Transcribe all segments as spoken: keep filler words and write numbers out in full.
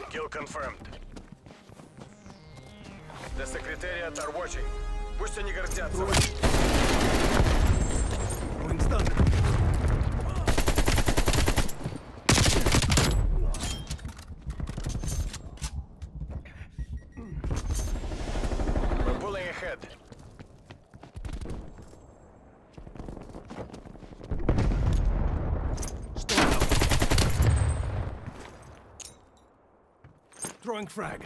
Kill confirmed. The Secretariat are watching. Пусть они гордятся. Winston. We're pulling ahead. Stop. Throwing frag.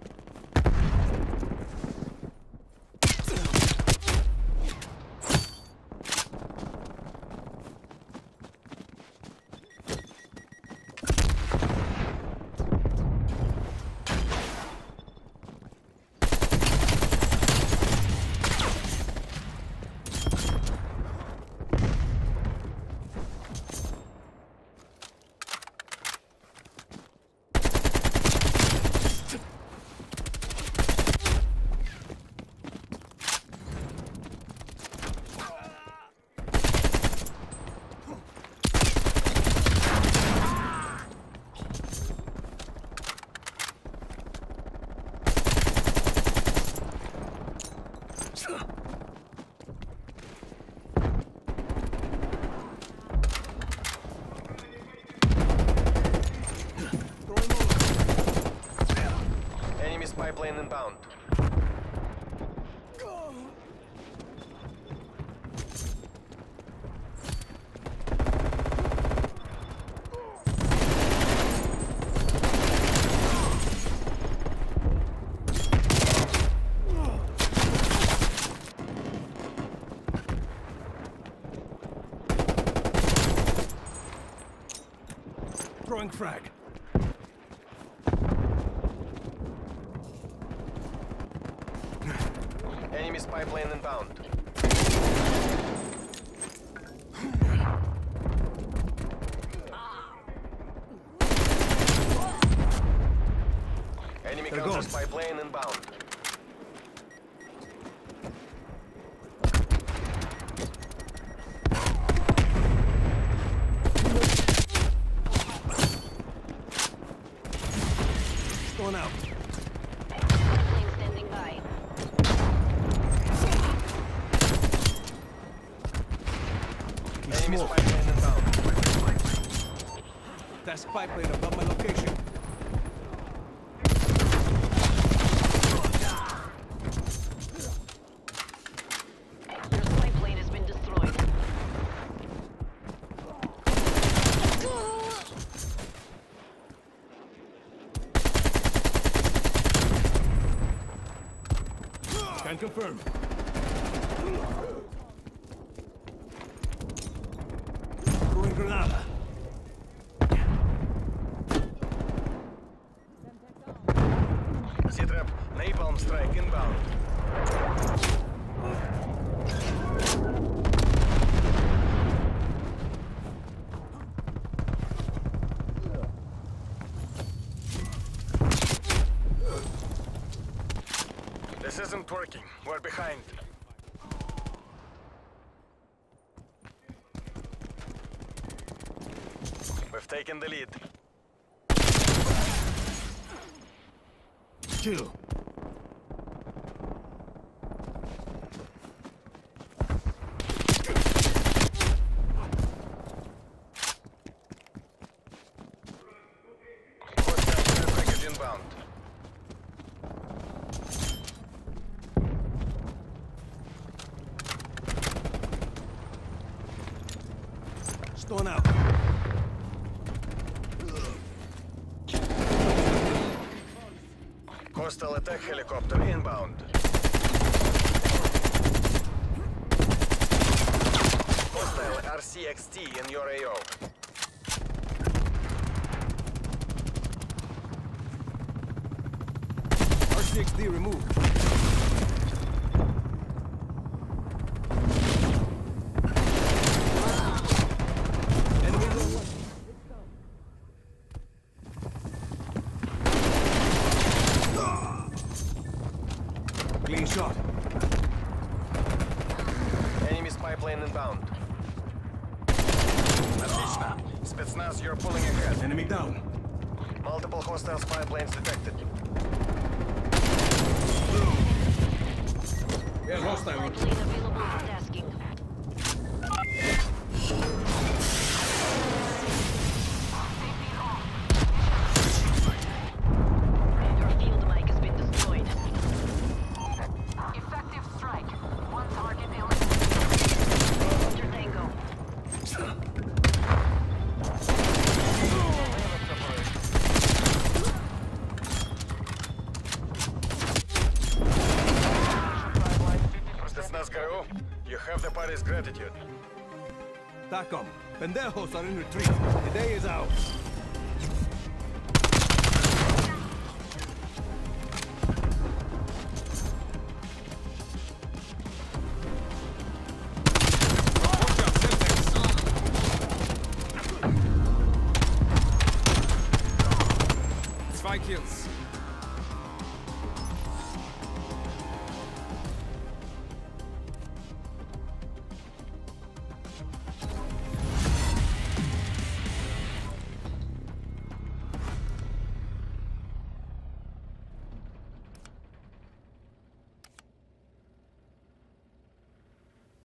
Enemy spy plane inbound. Throwing frag. Enemy spy plane inbound. Enemy They're counter gone. spy plane inbound. Going out. Plane standing by. He's Enemy smoked. spy plane inbound. That spy plane above my location. Your spy plane has been destroyed. Can confirm. Throwing granada. Z-trap, napalm strike inbound. This isn't working. We're behind. We've taken the lead. Kill. Hostile care package inbound. Stone out. Hostile attack helicopter inbound. Hostile R C X T in your A O. R C X D removed. Enemy low. Clean shot. Enemy spy plane inbound. Отлично. Спецназ, you're pulling ahead. Enemy down. Multiple hostile spy planes detected. Yeah, hostile Spy one. plane available for tasking. Your field mic has been destroyed. Effective strike. One target eliminated. Under Tango. Spetsnaz G R U, you have the party's gratitude. TACOM. Pendejos are in retreat. The day is ours. Watch out, Semtex. Five kills.